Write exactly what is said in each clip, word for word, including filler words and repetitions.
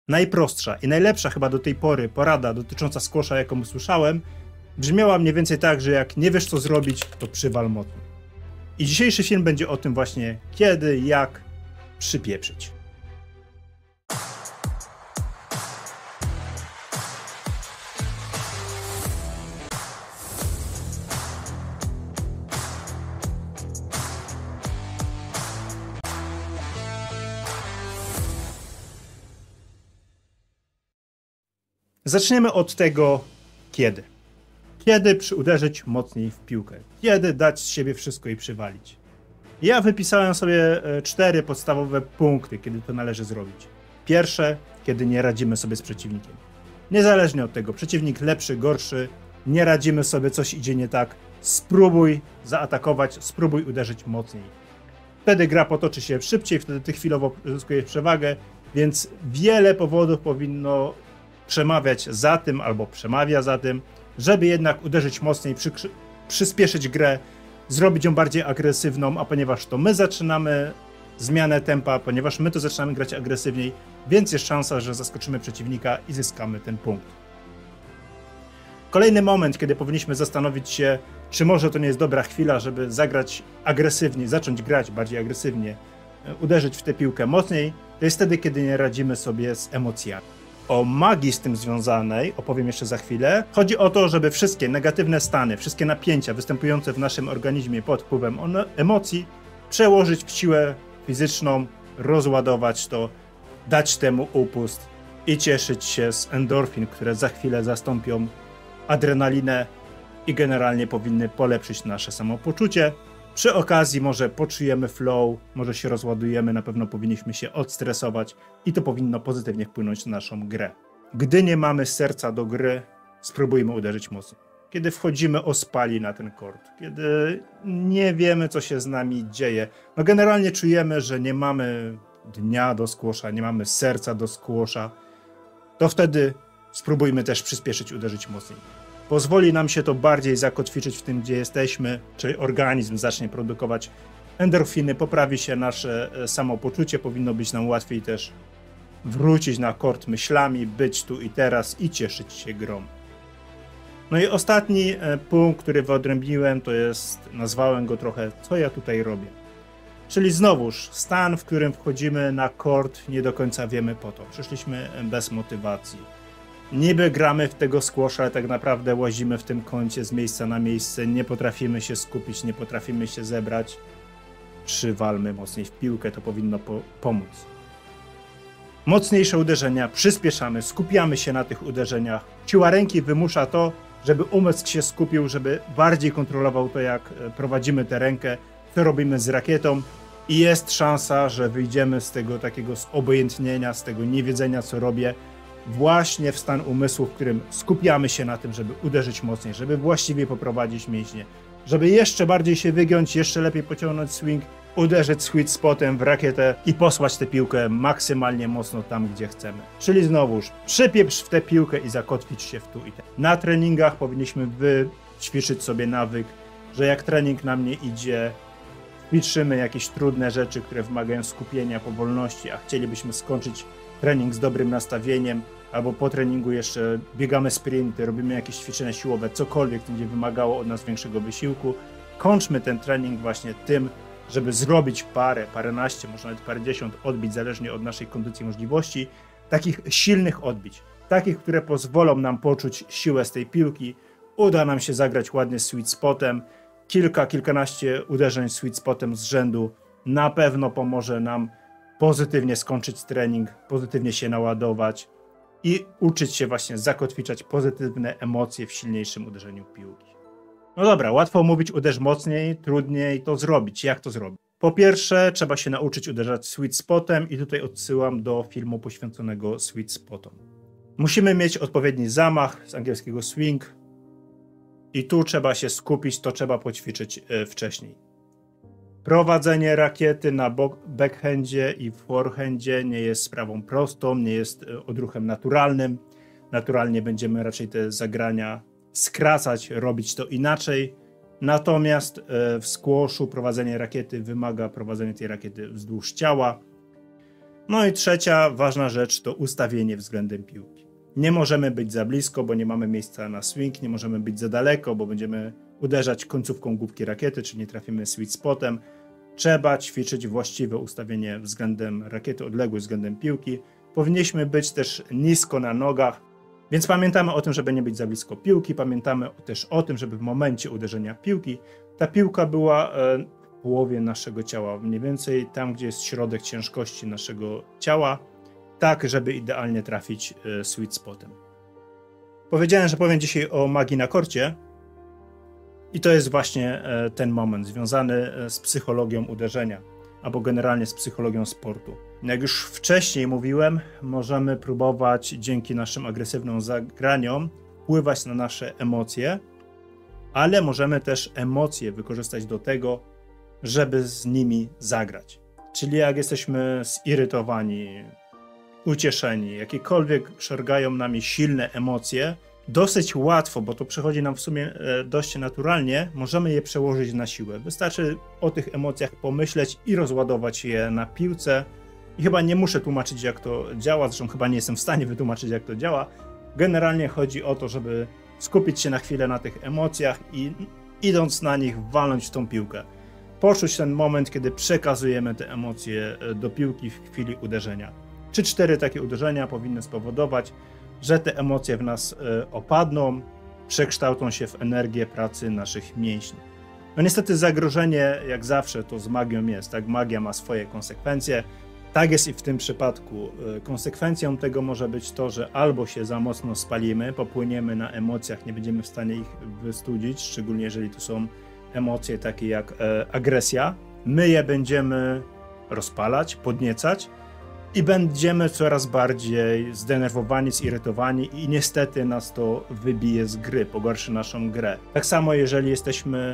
najprostsza i najlepsza chyba do tej pory porada dotycząca squasha, jaką usłyszałem, brzmiała mniej więcej tak, że jak nie wiesz co zrobić, to przywal mocno. I dzisiejszy film będzie o tym właśnie, kiedy, jak przypieprzyć. Zaczniemy od tego, kiedy. Kiedy przy uderzyć mocniej w piłkę. Kiedy dać z siebie wszystko i przywalić. Ja wypisałem sobie cztery podstawowe punkty, kiedy to należy zrobić. Pierwsze, kiedy nie radzimy sobie z przeciwnikiem. Niezależnie od tego, przeciwnik lepszy, gorszy, nie radzimy sobie, coś idzie nie tak, spróbuj zaatakować, spróbuj uderzyć mocniej. Wtedy gra potoczy się szybciej, wtedy ty chwilowo zyskujesz przewagę, więc wiele powodów powinno przemawiać za tym, albo przemawia za tym, żeby jednak uderzyć mocniej, przy, przyspieszyć grę, zrobić ją bardziej agresywną, a ponieważ to my zaczynamy zmianę tempa, ponieważ my to zaczynamy grać agresywniej, więc jest szansa, że zaskoczymy przeciwnika i zyskamy ten punkt. Kolejny moment, kiedy powinniśmy zastanowić się, czy może to nie jest dobra chwila, żeby zagrać agresywnie, zacząć grać bardziej agresywnie, uderzyć w tę piłkę mocniej, to jest wtedy, kiedy nie radzimy sobie z emocjami. O magii z tym związanej opowiem jeszcze za chwilę. Chodzi o to, żeby wszystkie negatywne stany, wszystkie napięcia występujące w naszym organizmie pod wpływem emocji przełożyć w siłę fizyczną, rozładować to, dać temu upust i cieszyć się z endorfin, które za chwilę zastąpią adrenalinę i generalnie powinny polepszyć nasze samopoczucie. Przy okazji może poczujemy flow, może się rozładujemy, na pewno powinniśmy się odstresować i to powinno pozytywnie wpłynąć na naszą grę. Gdy nie mamy serca do gry, spróbujmy uderzyć mocno. Kiedy wchodzimy ospali na ten kort, kiedy nie wiemy, co się z nami dzieje, no generalnie czujemy, że nie mamy dnia do squasha, nie mamy serca do squasha, to wtedy spróbujmy też przyspieszyć, uderzyć mocniej. Pozwoli nam się to bardziej zakotwiczyć w tym, gdzie jesteśmy, czyli organizm zacznie produkować endorfiny, poprawi się nasze samopoczucie, powinno być nam łatwiej też wrócić na kort myślami, być tu i teraz i cieszyć się grą. No i ostatni punkt, który wyodrębniłem, to jest, nazwałem go trochę, co ja tutaj robię. Czyli znowuż stan, w którym wchodzimy na kort, nie do końca wiemy po to. Przyszliśmy bez motywacji. Niby gramy w tego squasha, ale tak naprawdę łazimy w tym kącie z miejsca na miejsce, nie potrafimy się skupić, nie potrafimy się zebrać. Przywalmy mocniej w piłkę, to powinno po pomóc. Mocniejsze uderzenia, przyspieszamy, skupiamy się na tych uderzeniach. Siła ręki wymusza to, żeby umysł się skupił, żeby bardziej kontrolował to, jak prowadzimy tę rękę, co robimy z rakietą i jest szansa, że wyjdziemy z tego takiego zobojętnienia, z tego niewiedzenia, co robię, właśnie w stan umysłu, w którym skupiamy się na tym, żeby uderzyć mocniej, żeby właściwie poprowadzić mięśnie, żeby jeszcze bardziej się wygiąć, jeszcze lepiej pociągnąć swing, uderzyć sweet spotem w rakietę i posłać tę piłkę maksymalnie mocno tam, gdzie chcemy. Czyli znowuż przypieprz w tę piłkę i zakotwić się w tu i tam. Na treningach powinniśmy wyćwiczyć sobie nawyk, że jak trening nam nie idzie, ćwiczymy jakieś trudne rzeczy, które wymagają skupienia, powolności, a chcielibyśmy skończyć trening z dobrym nastawieniem, albo po treningu jeszcze biegamy sprinty, robimy jakieś ćwiczenia siłowe, cokolwiek będzie wymagało od nas większego wysiłku. Kończmy ten trening właśnie tym, żeby zrobić parę, paręnaście, może nawet parędziesiąt odbić, zależnie od naszej kondycji i możliwości, takich silnych odbić, takich, które pozwolą nam poczuć siłę z tej piłki, uda nam się zagrać ładnie sweet spotem, kilka, kilkanaście uderzeń sweet spotem z rzędu na pewno pomoże nam pozytywnie skończyć trening, pozytywnie się naładować i uczyć się właśnie zakotwiczać pozytywne emocje w silniejszym uderzeniu piłki. No dobra, łatwo mówić uderz mocniej, trudniej to zrobić. Jak to zrobić? Po pierwsze, trzeba się nauczyć uderzać sweet spotem i tutaj odsyłam do filmu poświęconego sweet spotom. Musimy mieć odpowiedni zamach, z angielskiego swing, i tu trzeba się skupić, to trzeba poćwiczyć wcześniej. Prowadzenie rakiety na backhandzie i forehandzie nie jest sprawą prostą, nie jest odruchem naturalnym. Naturalnie będziemy raczej te zagrania skracać, robić to inaczej. Natomiast w squashu prowadzenie rakiety wymaga prowadzenia tej rakiety wzdłuż ciała. No i trzecia ważna rzecz to ustawienie względem piłki. Nie możemy być za blisko, bo nie mamy miejsca na swing, nie możemy być za daleko, bo będziemy uderzać końcówką główki rakiety, czy nie trafimy sweet spotem. Trzeba ćwiczyć właściwe ustawienie względem rakiety, odległość względem piłki. Powinniśmy być też nisko na nogach, więc pamiętamy o tym, żeby nie być za blisko piłki. Pamiętamy też o tym, żeby w momencie uderzenia piłki ta piłka była w połowie naszego ciała, mniej więcej tam, gdzie jest środek ciężkości naszego ciała, tak, żeby idealnie trafić sweet spotem. Powiedziałem, że powiem dzisiaj o magii na korcie i to jest właśnie ten moment związany z psychologią uderzenia, albo generalnie z psychologią sportu. Jak już wcześniej mówiłem, możemy próbować dzięki naszym agresywnym zagraniom wpływać na nasze emocje, ale możemy też emocje wykorzystać do tego, żeby z nimi zagrać. Czyli jak jesteśmy zirytowani, ucieszeni, jakiekolwiek szargają nami silne emocje, dosyć łatwo, bo to przychodzi nam w sumie dość naturalnie, możemy je przełożyć na siłę. Wystarczy o tych emocjach pomyśleć i rozładować je na piłce. I chyba nie muszę tłumaczyć, jak to działa, zresztą chyba nie jestem w stanie wytłumaczyć, jak to działa. Generalnie chodzi o to, żeby skupić się na chwilę na tych emocjach i idąc na nich walnąć w tą piłkę. Poczuć ten moment, kiedy przekazujemy te emocje do piłki w chwili uderzenia. Trzy, cztery takie uderzenia powinny spowodować, że te emocje w nas opadną, przekształcą się w energię pracy naszych mięśni. No niestety zagrożenie, jak zawsze, to z magią jest. Tak, magia ma swoje konsekwencje. Tak jest i w tym przypadku. Konsekwencją tego może być to, że albo się za mocno spalimy, popłyniemy na emocjach, nie będziemy w stanie ich wystudzić, szczególnie jeżeli to są emocje takie jak agresja. My je będziemy rozpalać, podniecać i będziemy coraz bardziej zdenerwowani, zirytowani i niestety nas to wybije z gry, pogorszy naszą grę. Tak samo jeżeli jesteśmy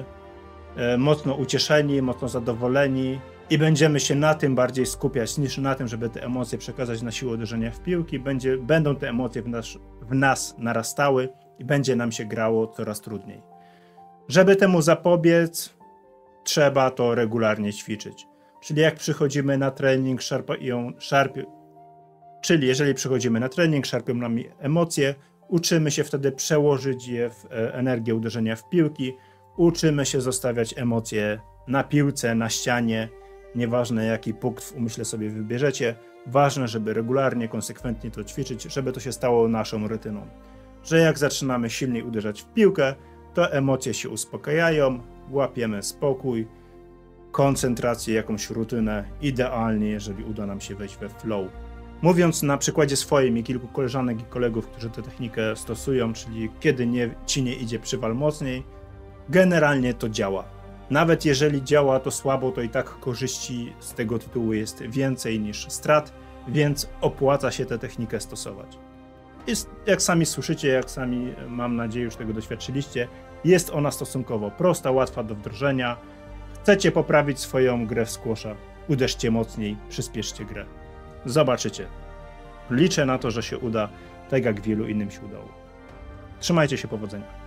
mocno ucieszeni, mocno zadowoleni i będziemy się na tym bardziej skupiać niż na tym, żeby te emocje przekazać na siłę uderzenia w piłki, będzie, będą te emocje w nas, w nas narastały i będzie nam się grało coraz trudniej. Żeby temu zapobiec, trzeba to regularnie ćwiczyć. Czyli jak przychodzimy na trening, szarpią, szarpią, czyli jeżeli przychodzimy na trening, szarpią nami emocje, uczymy się wtedy przełożyć je w energię uderzenia w piłki, uczymy się zostawiać emocje na piłce, na ścianie, nieważne jaki punkt w umyśle sobie wybierzecie, ważne, żeby regularnie, konsekwentnie to ćwiczyć, żeby to się stało naszą rutyną. Że jak zaczynamy silniej uderzać w piłkę, to emocje się uspokajają, łapiemy spokój, koncentrację, jakąś rutynę, idealnie, jeżeli uda nam się wejść we flow. Mówiąc na przykładzie swoim i kilku koleżanek i kolegów, którzy tę technikę stosują, czyli kiedy nie, ci nie idzie przywal mocniej, generalnie to działa. Nawet jeżeli działa to słabo, to i tak korzyści z tego tytułu jest więcej niż strat, więc opłaca się tę technikę stosować. Jest, jak sami słyszycie, jak sami mam nadzieję już tego doświadczyliście, jest ona stosunkowo prosta, łatwa do wdrożenia. Chcecie poprawić swoją grę w squasha, uderzcie mocniej, przyspieszcie grę. Zobaczycie. Liczę na to, że się uda, tak jak wielu innym się udało. Trzymajcie się, powodzenia.